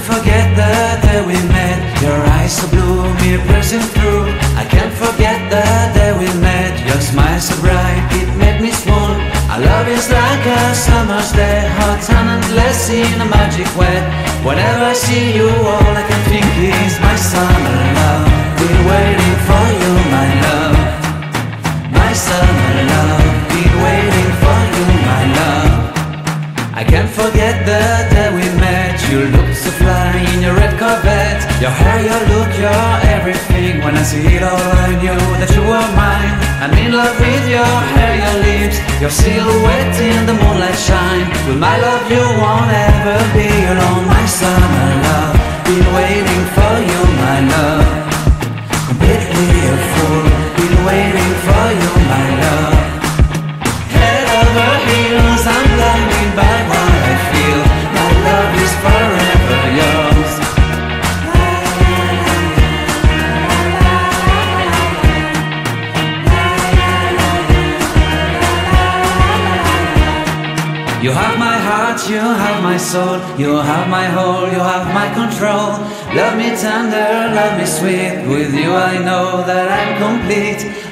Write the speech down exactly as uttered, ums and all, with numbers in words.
forget the day we met. Your eyes so blue, me pressing through. I can't forget the day we met. Your smile so bright, it made me swoon. Our love is like a summer's day, hot and endless in a magic way. Whenever I see you, all I can think is my summer love. Been waiting for you, my love. My summer love. Been waiting for you, my love. I can't forget the day we met. You looked so fly in your red Corvette. Your hair, your look, your everything. When I see it all, I knew that you were mine. I'm in love with your hair, your lips, your silhouette in the moonlight shine. With my love you won't ever be alone. My summer love, been waiting for you, my love. Completely a fool, been waiting for you, my love. Head over heels, I'm blinded by what I feel. My love is forever yours. You have my heart, you have my soul. You have my whole, you have my control. Love me tender, love me sweet. With you I know that I'm complete.